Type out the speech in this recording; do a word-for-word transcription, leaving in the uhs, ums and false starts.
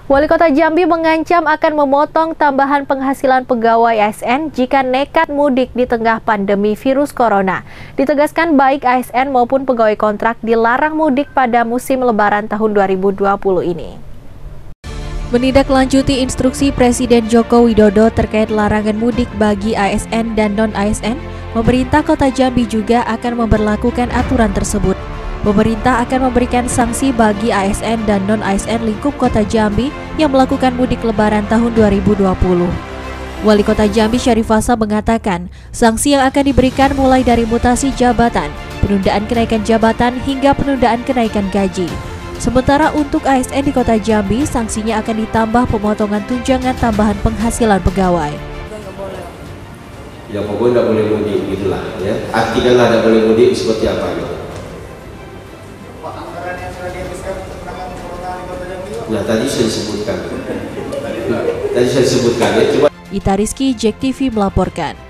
Wali Kota Jambi mengancam akan memotong tambahan penghasilan pegawai A S N jika nekat mudik di tengah pandemi virus corona. Ditegaskan baik A S N maupun pegawai kontrak dilarang mudik pada musim Lebaran tahun dua ribu dua puluh ini. Menindaklanjuti instruksi Presiden Joko Widodo terkait larangan mudik bagi A S N dan non-A S N, pemerintah Kota Jambi juga akan memberlakukan aturan tersebut. Pemerintah akan memberikan sanksi bagi A S N dan non-A S N lingkup Kota Jambi yang melakukan mudik Lebaran tahun dua ribu dua puluh. Wali Kota Jambi Syarif Hasan mengatakan, sanksi yang akan diberikan mulai dari mutasi jabatan, penundaan kenaikan jabatan hingga penundaan kenaikan gaji. Sementara untuk A S N di Kota Jambi, sanksinya akan ditambah pemotongan tunjangan tambahan penghasilan pegawai. Ya pokoknya tidak boleh mudik gitulah ya. Artinya tidak boleh mudik seperti apa gitu. Nah tadi saya sebutkan. Tadi saya sebutkan ya. Coba. Ita Rizky, J E K T V melaporkan.